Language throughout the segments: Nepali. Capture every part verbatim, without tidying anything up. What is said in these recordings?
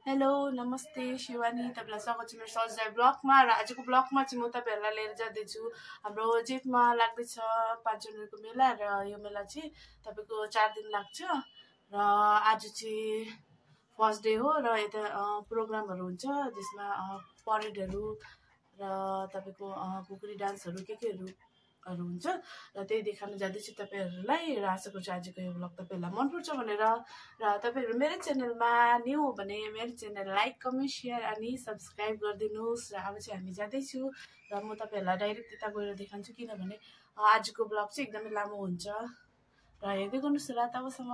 हेलो नमस्ते शिवानी, तपाईँलाई स्वागत छ मेरो सजय ब्लगमा। र आजको ब्लगमा चाहिँ म तपाईँहरूलाई लिएर जाँदैछु हाम्रो जेठमा लाग्दैछ पाँच जनवरीको मेला। र यो मेला चाहिँ तपाईँको चार दिन लाग्छ र आज चाहिँ फर्स्ट डे हो र यता प्रोग्रामहरू हुन्छ जसमा परेडहरू र तपाईँको कुकुरी डान्सहरू के केहरू हरू हुन्छ र त्यही देखाउन जाँदैछु तपाईँहरूलाई। र आशा गर्छु आजको यो ब्लग तपाईँहरूलाई मनपर्छ भनेर। र तपाईँहरू मेरो च्यानलमा न्यू हो भने मेरो च्यानल लाइक कमेन्ट सेयर अनि सब्सक्राइब गरिदिनुहोस्। र अब चाहिँ हामी जाँदैछु र म तपाईँहरूलाई डाइरेक्ट त्यता गएर देखाउँछु, किनभने आजको ब्लग चाहिँ एकदमै लामो हुन्छ र हेर्दै गर्नुहोस्। र तबसम्म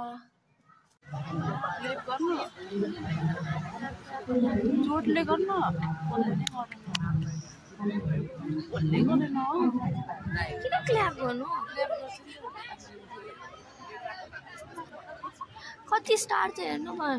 जोडले गर्नु कति स्टार चाहिँ हेर्नु भएन।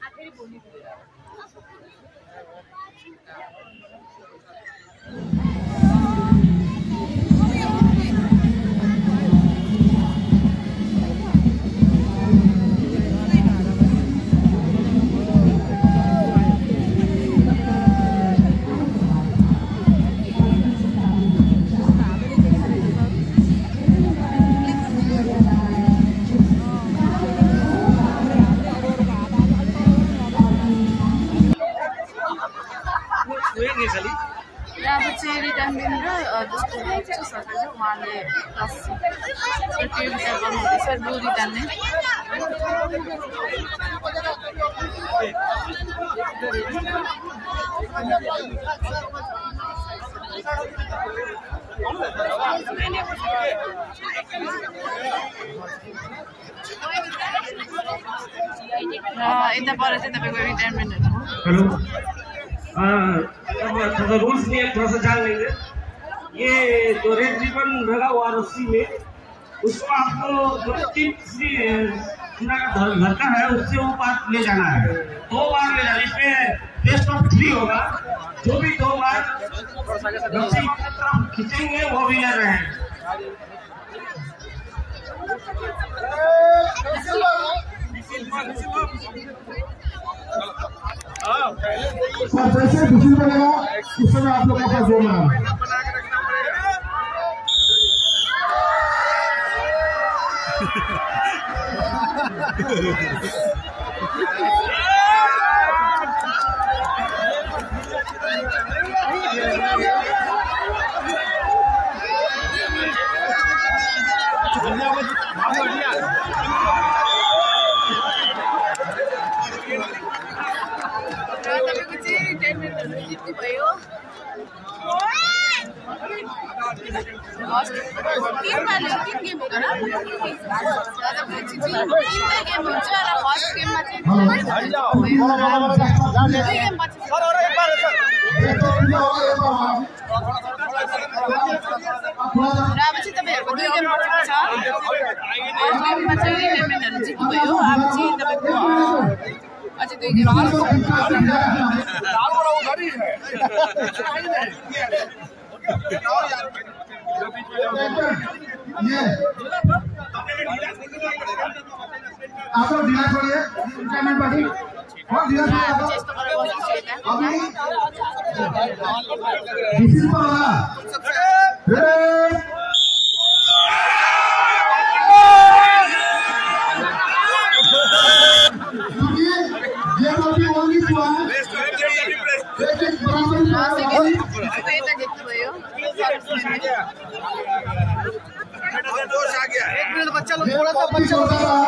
अब चाहिँ रिटायरमेन्ट र जस्तो छ सरकारले उहाँले लस्सी त्यो विचार गर्नुहुँदैछ ब्लु रिटायरमेन्ट। र यता पर चाहिँ तपाईँको रिटायरमेन्टहरू अब रूल्स में थोड़ा सा जान लेंगे। ये जो रेड रिबन लगा हुआ रस्सी में, उसको आपको जो तीन चुना का धरता है उससे वो पार्ट ले जाना है। दो बार ले जाना, इसमें बेस्ट ऑफ थ्री होगा। जो भी दो बार रस्सी खींचेंगे वो विनर है। जैसे बिजली बनेगा उस समय आप लोग का पास जोड़ना है। आप लोग ढीला छोड़िए, रिटायरमेंट पार्टी और ढीला छोड़िए। अभी दिस इज पाला ये लोग भी ओनली हुआ लेकिन बराबर जोश आ गया। एक मिनट बच्चा लोग थोड़ा सा बच्चा होता है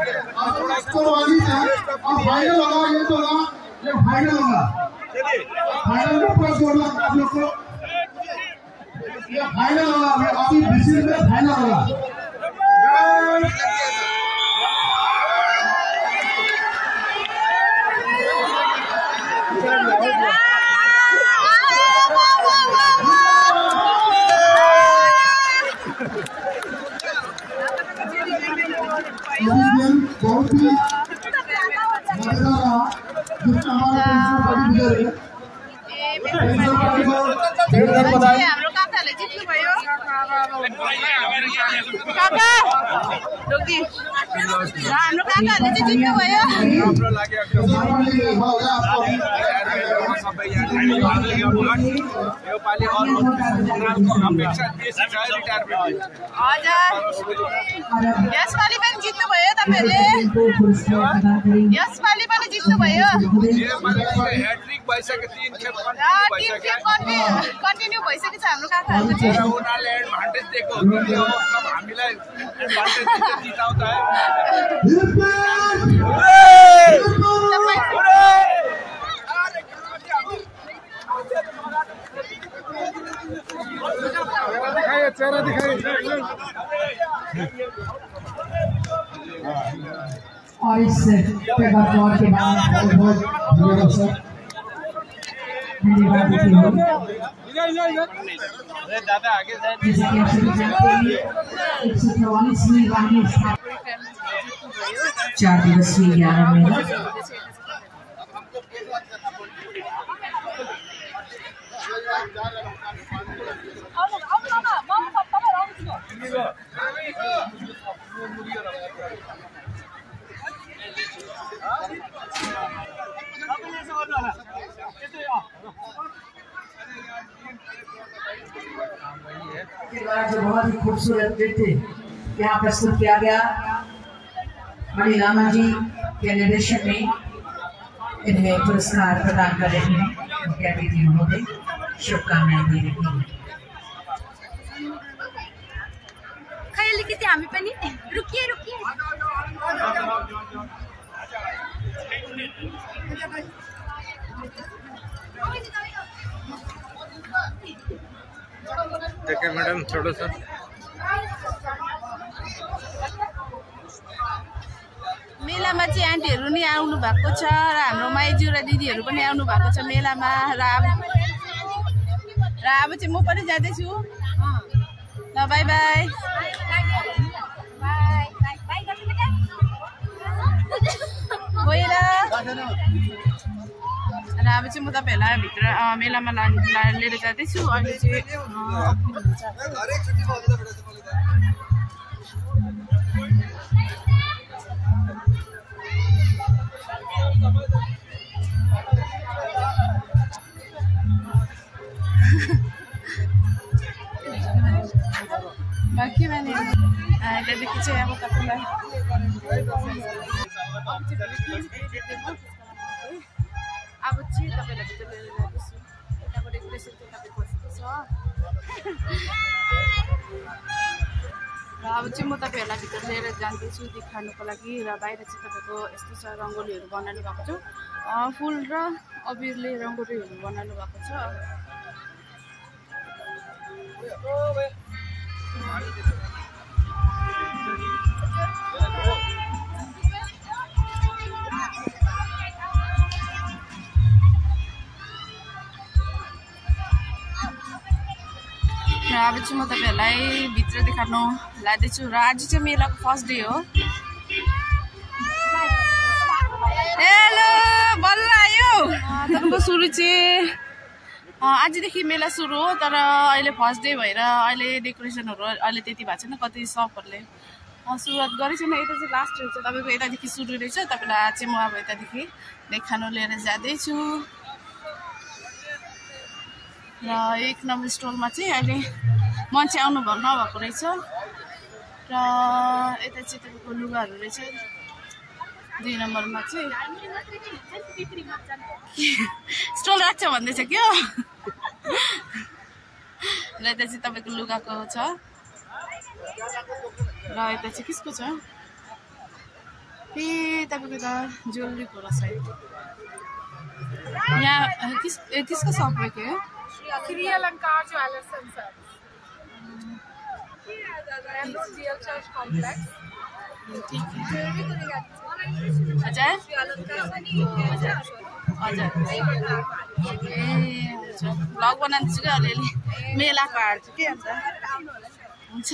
और फाइनल होगा। ये तो होगा, ये फाइनल होगा। फाइनल में प्लस होगा आप लोग को। ये फाइनल होगा, अभी बीसी में फाइनल होगा। बहुत ही मजेदार रहा, जिसमें हमारे हाम्रो काकाले जित्नु भयो। काका रोकी हाम्रो काकाहरूले चाहिँ जित्नु भयो यसपालि पनि जित्नु भयो तपाईहरुले यसपालि पनि जित्नु भयो ह्याट्रिक भइसक्यो तीन खेप कन्टिन्यू भइसक्यो छ हाम्रो काकाहरुको चाहिँ उनीहरुले एडभान्टेज दिएको हो कि अब हामीलाई एडभान्टेज दिएर जिताउँदा दिखाइए चेहरा दिखाइए और इस पेपर दौर के बाद बहुत धन्यवाद दादा आगे जैसे कि आप सभी जानते हैं एक सौ चौवालीसवीं वार्षिक चार दिवसीय ग्यारह मेला जो बहुत ही खूबसूरत नृत्य यहाँ प्रस्तुत किया गया मणि लामा जी के निर्देशन में इन्हें पुरस्कार प्रदान कर रहे हैं मुख्य अतिथि महोदय शुभकामनाएं दे रही हैं अलिकति हामी पनि रुकिए रुकिए देखिए मैडम छोड़ो सर मेलामा चाहिँ आन्टीहरू नि आउनु भएको छ र हाम्रो माइजू र दिदीहरू पनि आउनु भएको छ मेलामा र अब र अब चाहिँ म पनि जाँदैछु ल बाई बाई गएर र अब चाहिँ म तपाईँहरूलाई भित्र मेलामा लिएर जाँदैछु अहिले चाहिँ बाँकी भने त्यहाँदेखि चाहिँ अब तपाईँलाई अब चाहिँ तपाईँलाई भित्र लिएर जाँदैछु यताको डेकोरेसन चाहिँ तपाईँको यस्तो छ र अब चाहिँ म तपाईँहरूलाई भित्र लिएर जाँदैछु देखाउनुको लागि र बाहिर चाहिँ तपाईँको यस्तो छ रङ्गोलीहरू बनाउनु भएको छ फुल र अबिरले रङ्गोलीहरू बनाउनु भएको छ र अब चाहिँ म तपाईँहरूलाई भित्र देखाउनु लाँदैछु र आज चाहिँ मेलाको फर्स्ट डे हो हेलो बल्ल आयो तपाईँको सुरु चाहिँ आजदेखि मेला सुरु हो तर अहिले फर्स्ट डे भएर अहिले डेकोरेसनहरू अहिले त्यति भएको छैन कति सपहरूले सुरुवात गरेको छैन यता चाहिँ लास्ट रहेछ तपाईँको यतादेखि सुरु रहेछ तपाईँलाई आज चाहिँ म अब यतादेखि देखाउनु लिएर जाँदैछु र एक नम्बर स्टलमा चाहिँ अहिले मान्छे आउनु भयो नभएको रहेछ र यता चाहिँ तपाईँको लुगाहरू रहेछ दुई नम्बरमा चाहिँ स्टल राख्छ भन्दैछ क्या र यता चाहिँ तपाईँको लुगाको छ र यता चाहिँ कसको छ ए तपाईँको त ज्वेलरीको रहेछ यहाँ किस किसको सप रहेको हो Shri Alankar jewellers and service GL church complex ठीक है अच्छा हजुर ए हुन्छ भ्लग बनाउँदैछु क्या अलिअलि मेलाको हाल्छु के अन्त हुन्छ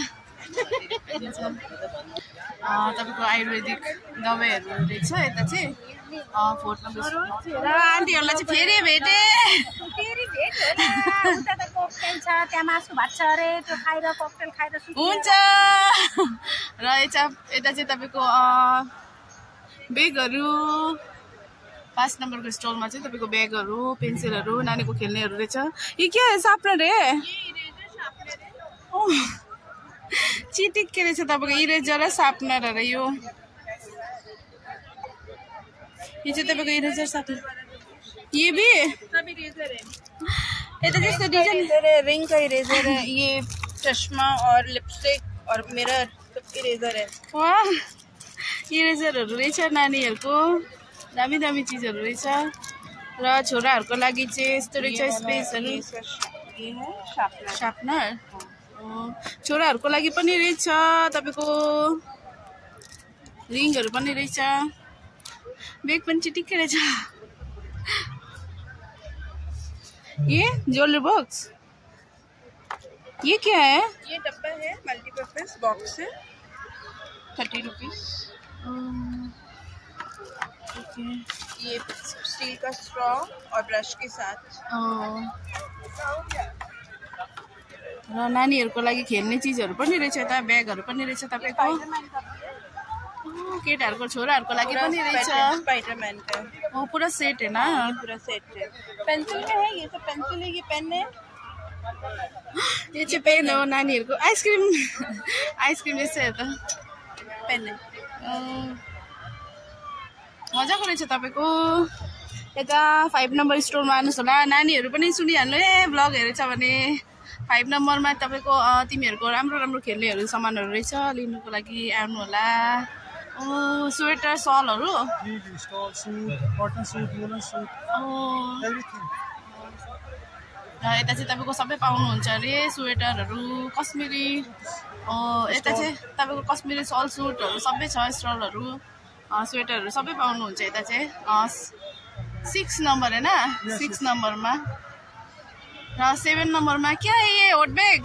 तपाईँको आयुर्वेदिक दबाईहरू रहेछ यता चाहिँ फोर्थ नम्बर र आन्टीहरूलाई चाहिँ फेरि भेटेँ उता त कोकटेल छ त्यहाँ मासु भात छ अरे त्यो खाएर कोकटेल खाएर हुन्छ र यता यता चाहिँ तपाईँको बेगहरू पाँच नम्बरको स्टलमा चाहिँ तपाईँको ब्यागहरू पेन्सिलहरू नानीको खेल्नेहरू रहेछ। यो के साप्नर रे चिटिक के रहेछ तपाईँको इरेजर र साप्नर अरे यो ये जो तब इरेजर साथ ये भी सब इरेजर है। ये तो जैसे इरेजर है, रिंग का इरेजर है, ये चश्मा और लिपस्टिक और मिरर सब इरेजर है। वाह इरेजरहरू रहेछ नानीहरूको दामी दामी चिजहरू रहेछ र छोराहरूको लागि चाहिँ यस्तो रहेछ स्पेसहरू शार्पनर छोराहरूको लागि पनि रहेछ तपाईँको रिङहरू पनि रहेछ बैग पनि चिटिक्कै रहेछ। ये ज्वेलरी बॉक्स ये क्या है? ये डब्बा है मल्टीपर्पज बॉक्स है थर्टी रुपीज। ओके ये स्टील का स्ट्रॉ और ब्रश के साथ र नानीहरूको लागि खेल्ने चिजहरू पनि रहेछ यता ब्यागहरू पनि रहेछ तपाईँको केटाहरूको छोराहरूको लागि पनि रहेछ स्पाइडरमैन का ओ पूरा सेट है ना पूरा सेट है। पेंसिल का है ये सब पेंसिल है ये पेन है यो चाहिँ पेन हो नानीहरूको आइसक्रिम आइसक्रिम यस्तै हो त पेन है मजाको रहेछ तपाईँको यता फाइभ नम्बर स्टोरमा आउनुहोस् होला नानीहरू पनि सुनिहाल्नु ए ब्लग हेरेछ भने फाइभ नम्बरमा तपाईँको तिमीहरूको राम्रो राम्रो खेल्नेहरू सामानहरू रहेछ लिनुको लागि आउनु होला। स्वेटर सलहरू र यता चाहिँ तपाईँको सबै पाउनुहुन्छ अरे स्वेटरहरू कश्मिरी यता चाहिँ तपाईँको कश्मिरी सल सुटहरू सबै छ स्टलहरू स्वेटरहरू सबै पाउनुहुन्छ यता चाहिँ सिक्स नम्बर होइन सिक्स नम्बरमा र सेभेन नम्बरमा क्या ये हट बैग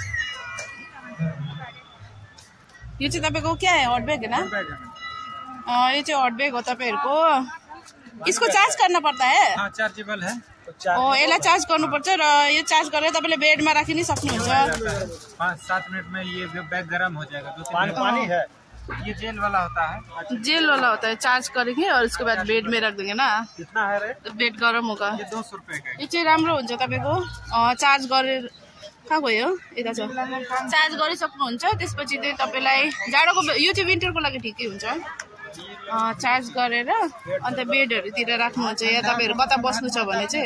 यो चाहिँ तपाईँको क्या है हट बैग होइन यो चाहिँ हट बैग हो तपाईँहरूको इसको चार्ज करना पड़ता है चार्जेबल है ओ यसलाई चार्ज गर्नुपर्छ र यो चार्ज गरेर तपाईँले बेडमा राखि नै सक्नुहुन्छ। पाँच सात मिनट में ये बैग गर्म हो जाएगा। दो पानी पानी है ये जेल वाला होता है जेल वाला होता है चार्ज करेंगे और उसके बाद बेड में रख देंगे ना कितना है रे? तो बेड गरम होगा। ये दो सौ रुपए का यो चाहिँ राम्रो हुन्छ तपाईँको चार्ज गरेर कहाँ गयो यता छ चार्ज गरिसक्नुहुन्छ त्यसपछि चाहिँ तपाईँलाई जाडोको यो चाहिँ विन्टरको लागि ठिकै हुन्छ चार्ज गरेर अन्त बेडहरूतिर राख्नुहुन्छ या तपाईँहरू कता बस्नु छ भने चाहिँ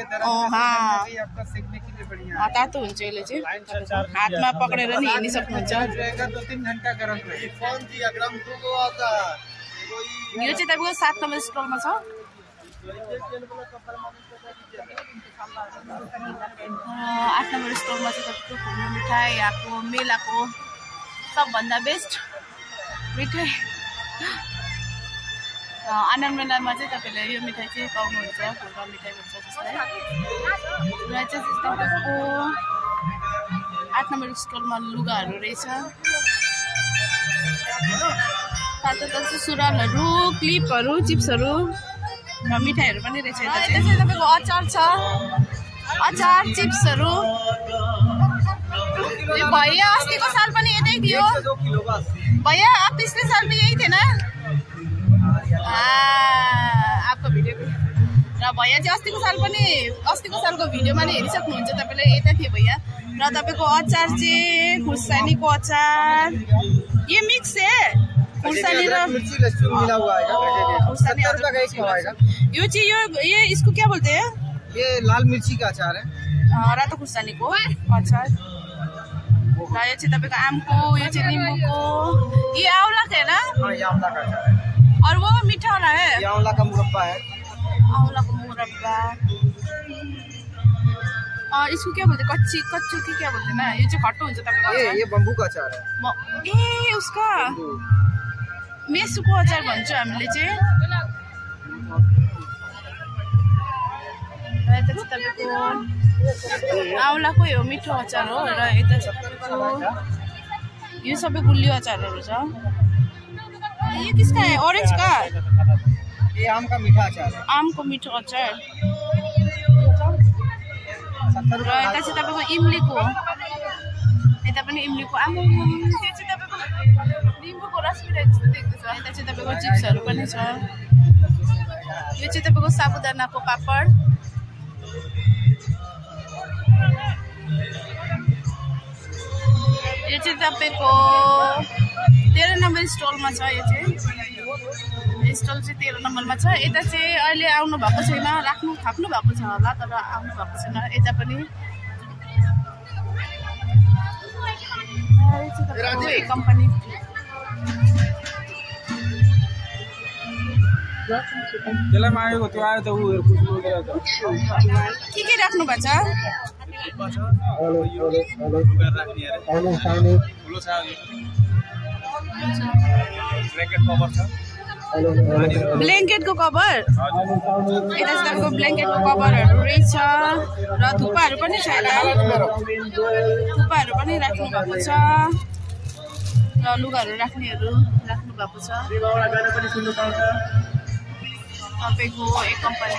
तातो हुन्छ यसले चाहिँ हातमा पक्रेर नि हिँडि सक्नुहुन्छ। यो चाहिँ तपाईँको सात नम्बर स्टलमा छ आठ नम्बर स्टलमा चाहिँ तपाईँको घुम्ने मिठाई आएको मेलाको सबभन्दा बेस्ट मिठाई आनन्द मेलामा चाहिँ तपाईँले यो मिठाई चाहिँ पाउनुहुन्छ फुलमा मिठाई भन्छ जसलाई र चाहिँ तपाईँको आठ नम्बर स्टलमा लुगाहरू रहेछ तातो तातो सुरुवालहरू क्लिपहरू चिप्सहरू र मिठाईहरू पनि रहेछ यता चाहिँ तपाईँको अचार छ अचार चिप्सहरू भैया अस्तिको साल पनि यतै थियो भैया पिछले साल पनि यही थिएन आपको भिडियो र भैया चाहिँ अस्तिको साल पनि अस्तिको सालको भिडियोमा नै हेरिसक्नुहुन्छ तपाईँले यता थियो भैया र तपाईँको अचार चाहिँ खुर्सानीको अचार ये मिक्स है खुर्सानी र यो चाहिँ यो ये इसको क्या बोलते हैं ये लाल मिर्ची का अचार है रातो खुर्सानीको अचार र यो चाहिँ तपाईँको आमको यो चाहिँ निम्बुको ये आउला है ना ये आंवला का अचार है और वो मीठा वाला है ये आंवला का मुरब्बा है आंवला का मुरब्बा और इसको क्या बोलते हैं कच्ची कच्चू की क्या बोलते हैं ना ये जो खट्टो हुन्छ तपाईको ये ये बम्बू का अचार है ए उसका मेसुको अचार भन्छ हामीले चाहिँ र यता चाहिँ तपाईको आउलाको यो मिठो अचार हो र यता चाहिँ तपाईको यो सबै गुलियो अचारहरू छ। ये किसका है ऑरेंज का ये आम का मीठा अचार है आम को मीठो अचार र यता चाहिँ तपाईँको इमलीको, यता पनि इमलीको आमु त्यो चाहिँ तपाईँको निम्बुको रस पिराइ जस्तो देख्दैछ। यता चाहिँ तपाईँको चिप्सहरू पनि छ। यो चाहिँ तपाईँको साबुदानाको पापड। यो चाहिँ तपाईँको तेह्र नम्बर स्टलमा छ। यो चाहिँ स्टल चाहिँ तेह्र नम्बरमा छ। यता चाहिँ अहिले आउनु भएको छैन, राख्नु थाप्नु भएको छ होला, तर आउनु भएको छैन। यता पनि कम्पनी के के राख्नु भएको छ? ब्ल्याङ्केटको कभर, यता चाहिँ तपाईँको ब्ल्याङ्केटको कभरहरू रहेछ र थुक्पाहरू पनि छ। यता थुक्पाहरू पनि राख्नु भएको छ र लुगाहरू राख्नेहरू राख्नु भएको छ। तपाईँको एक कम्पनी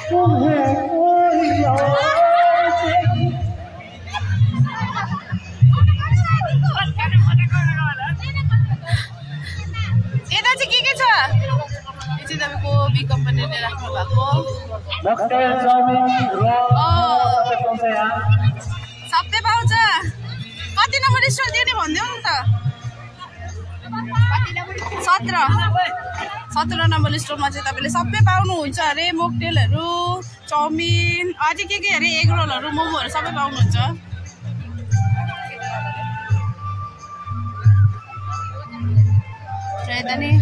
यता चाहिँ के के छ? यो चाहिँ तपाईँको बी कम्पनीले राख्नु भएको सबै पाउँछ। कति नम्बर स्टल दिने भनिदेऊ न त? सत्र सत्र नम्बर स्टलमा चाहिँ तपाईँले सबै पाउनुहुन्छ अरे। मोकटेलहरू, चाउमिन, अझै के के अरे, एग रोलहरू, मोमोहरू सबै पाउनुहुन्छ। यता नि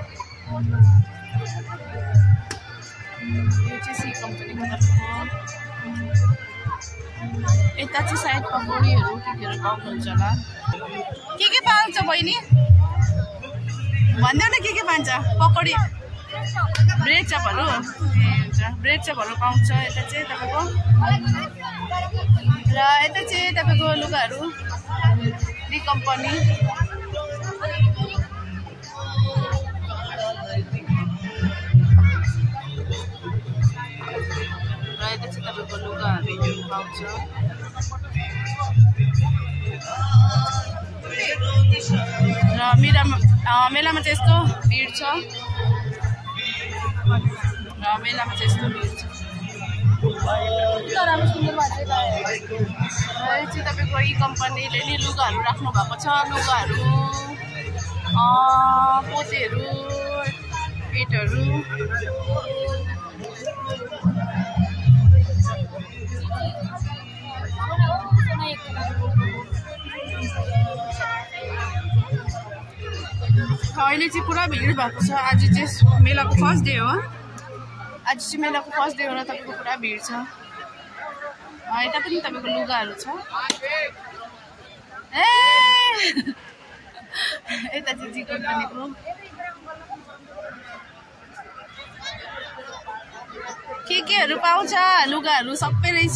यो चाहिँ सी कम्पनीको तर्फको। यता चाहिँ सायद पकौडीहरू के केहरू पाउनुहुन्छ होला। के के पाउँछ बहिनी भन्दैन? के के पाउँछ? पकौडी, ब्रेड चपहरू, ए हुन्छ ब्रेड चपहरू पाउँछ यता चाहिँ तपाईँको। र यता चाहिँ तपाईँको लुगाहरू बी कम्पनी। र यता चाहिँ तपाईँको लुगाहरू पाउँछ। र मेलामा मेलामा चाहिँ यस्तो भिड छ, र मेलामा चाहिँ यस्तो भिड छ। यो चाहिँ तपाईँको यी कम्पनीले नि लुगाहरू राख्नु भएको छ। लुगाहरू, पोतेहरू, पेटहरू, अहिले चाहिँ पुरा भिड भएको छ। आज चाहिँ मेलाको फर्स्ट डे हो। आज चाहिँ मेलाको फर्स्ट डे हो र तपाईँको पुरा भिड छ। यता पनि तपाईँको लुगाहरू छ। ए यता चाहिँ जी कम्पनीको के केहरू पाउँछ। लुगाहरू सबै रहेछ।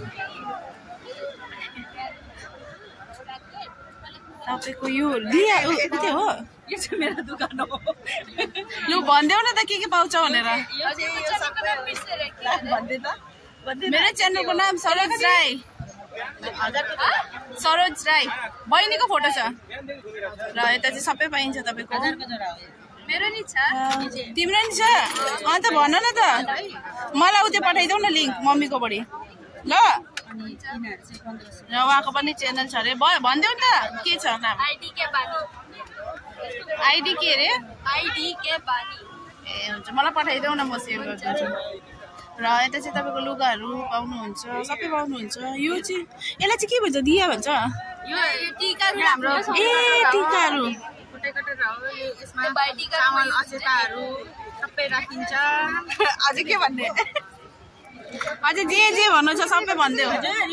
तपाईँको यो दिया के हो? यो चाहिँ मेरो दोकान हो। लु भनिदेऊ न त के के पाउँछ भनेर। मेरो च्यानलको नाम सरोज राई। सरोज राई बहिनीको फोटो छ। र यता चाहिँ सबै पाइन्छ तपाईँको। मेरो नि छ। तिम्रो नि छ? अन्त भन न त, मलाई उतै पठाइदेऊ न लिङ्क मम्मीकोबाट ल। र उहाँको पनि च्यानल छ अरे, भनिदेऊ नि त के छ नाम? आइडी के अरे? आइडी के बानी। ए हुन्छ, मलाई पठाइदेऊ न, म सेभ गरिदिन्छु। र यता चाहिँ तपाईँको लुगाहरू पाउनुहुन्छ, सबै पाउनुहुन्छ। यो चाहिँ यसलाई चाहिँ के भन्छ? दिया भन्छ। यो टिकाहरू हाम्रो। ए टिकाहरू, चामल अचेताहरू सबै राखिन्छ। अझै के भन्ने? अझै जे जे भन्नु छ सबै भनिदेऊ।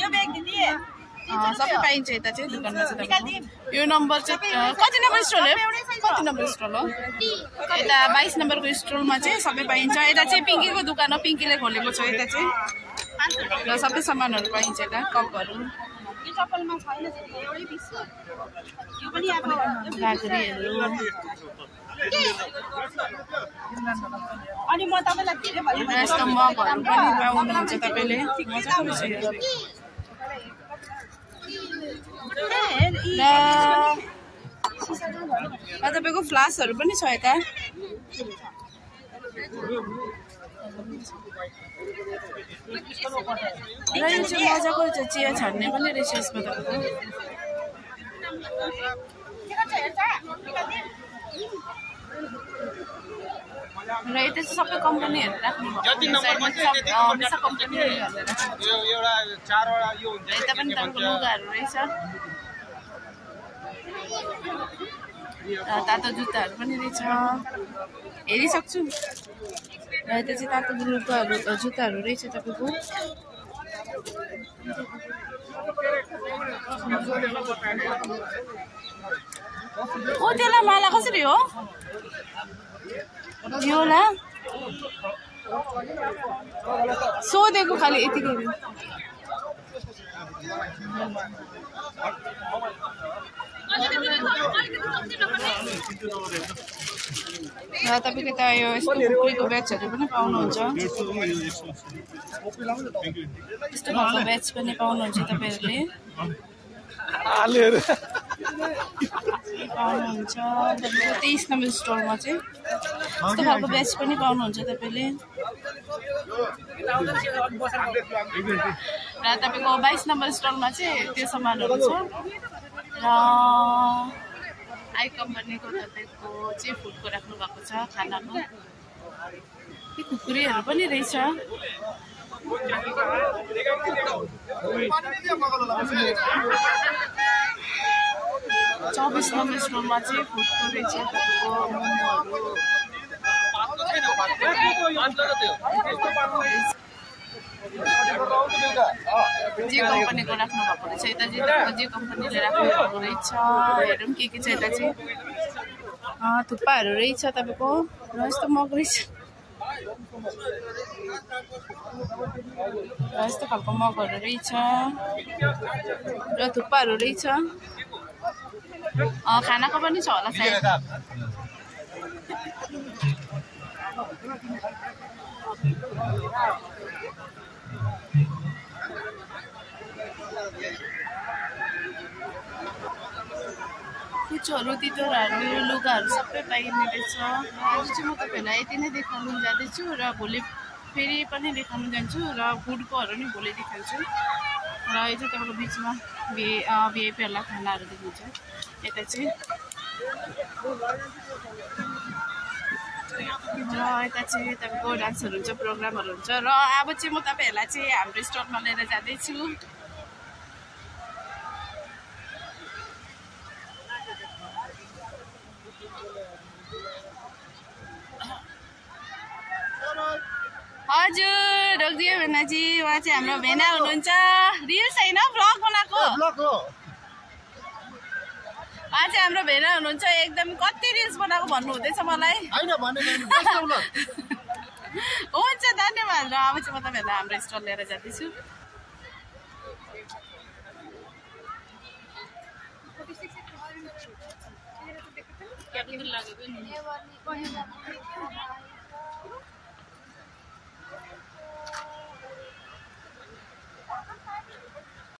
सबै पाइन्छ यता चाहिँ दोकानमा चाहिँ। यो नम्बर चाहिँ कति नम्बर स्टल हो? कति नम्बर स्टल हो? यता बाइस नम्बरको स्टलमा चाहिँ सबै पाइन्छ। यता चाहिँ पिङ्कीको दोकान हो, पिङ्कीले खोलेको छ यता चाहिँ। र सबै सामानहरू पाइन्छ यता, कपहरू, घाँक्रीहरू। अनि म तपाईँलाई यस्तो मगहरू पनि पाउनुहुन्छ तपाईँले। तपाईँको फ्लासहरू पनि छ यता। र यो चाहिँ मजाको चिया छान्ने पनि रहेछ यसमा तपाईँको। र यता चाहिँ सबै कम्पनीहरू राख्नु भएको कम्पनी। यता पनि तपाईँको लुगाहरू रहेछ, तातो जुत्ताहरू पनि रहेछ, हेरिसक्छु। र यता चाहिँ तातो लुगाहरू जुत्ताहरू रहेछ तपाईँको। ओ त्यसलाई माला कसरी हो योला सोधेको खालि यतिकै। र तपाईँको त यो यस्तो कुकुरीको ब्याचहरू पनि पाउनुहुन्छ, यस्तो खालको ब्याच पनि पाउनुहुन्छ तपाईँहरूले पाउनुहुन्छ। तपाईँको तेइस नम्बर स्टोरमा चाहिँ यस्तो खालको ब्याच पनि पाउनुहुन्छ तपाईँले। र तपाईँको बाइस नम्बर स्टलमा चाहिँ त्यो सामानहरू छ। र आई कम्पनीको तपाईँको चाहिँ फुडको राख्नु भएको छ खानाको। ती कुकुरीहरू पनि रहेछ। चौबिस नम्बर स्टोरमा चाहिँ फुडको रहेछ तपाईँको मोमोहरू। जे कम्पनीको राख्नु भएको रहेछ यता चाहिँ, जे कम्पनीले राख्नु भएको रहेछ। हेरौँ के के छ यता चाहिँ। थुक्पाहरू रहेछ तपाईँको, र यस्तो मग रहेछ, र यस्तो खालको मगहरू रहेछ, र थुक्पाहरू रहेछ। खानाको पनि छ होला सायद। कुचोहरू, तितौराहरू, लुगाहरू सबै पाइने रहेछ। आज चाहिँ म तपाईँहरूलाई यति नै देखाउनु जाँदैछु र भोलि फेरि पनि देखाउनु जान्छु र फुडकोहरू नि भोलि देखाउँछु। र यो चाहिँ तपाईँको बिचमा भि भिआइपीहरूलाई खानाहरू देखिन्छ यता चाहिँ। र यता चाहिँ तपाईँको डान्सहरू हुन्छ, प्रोग्रामहरू हुन्छ। र अब चाहिँ म तपाईँहरूलाई चाहिँ हाम्रो स्टलमा लिएर जाँदैछु। हजुर रोकिदियो भेनाजी, उहाँ चाहिँ हाम्रो भेना हुनुहुन्छ। रिल्स होइन भ्लग बनाएको, उहाँ चाहिँ हाम्रो भेना हुनुहुन्छ। एकदम कति रिल्स बनाएको भन्नु हुँदैछ मलाई। हुन्छ धन्यवाद। र अब चाहिँ म तपाईँहरूलाई हाम्रो स्टल लिएर जाँदैछु। लाग्यो